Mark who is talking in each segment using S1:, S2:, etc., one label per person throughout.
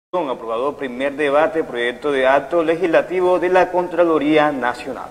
S1: Aprobado primer debate, proyecto de acto legislativo de la Contraloría Nacional.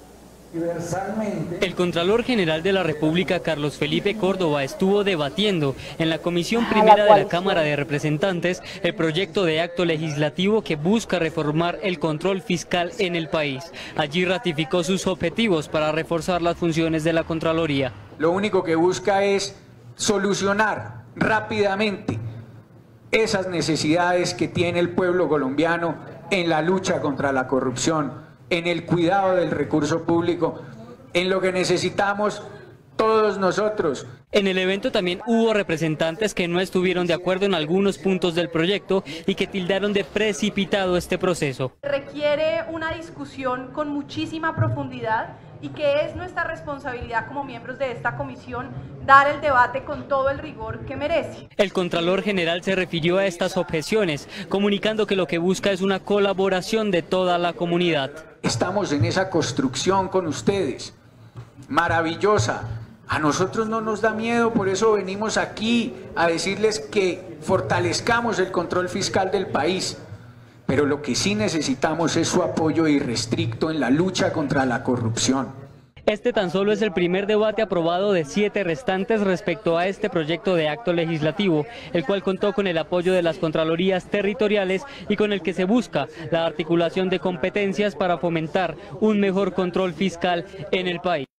S2: El Contralor General de la República, Carlos Felipe Córdoba, estuvo debatiendo en la Comisión Primera de la Cámara de Representantes el proyecto de acto legislativo que busca reformar el control fiscal en el país. Allí ratificó sus objetivos para reforzar las funciones de la Contraloría.
S3: Lo único que busca es solucionar rápidamente esas necesidades que tiene el pueblo colombiano en la lucha contra la corrupción, en el cuidado del recurso público, en lo que necesitamos todos nosotros.
S2: En el evento también hubo representantes que no estuvieron de acuerdo en algunos puntos del proyecto y que tildaron de precipitado este proceso.
S4: Requiere una discusión con muchísima profundidad y que es nuestra responsabilidad como miembros de esta comisión dar el debate con todo el rigor que merece.
S2: El Contralor General se refirió a estas objeciones, comunicando que lo que busca es una colaboración de toda la comunidad.
S3: Estamos en esa construcción con ustedes, maravillosa. A nosotros no nos da miedo, por eso venimos aquí a decirles que fortalezcamos el control fiscal del país. Pero lo que sí necesitamos es su apoyo irrestricto en la lucha contra la corrupción.
S2: Este tan solo es el primer debate aprobado de 7 restantes respecto a este proyecto de acto legislativo, el cual contó con el apoyo de las Contralorías territoriales y con el que se busca la articulación de competencias para fomentar un mejor control fiscal en el país.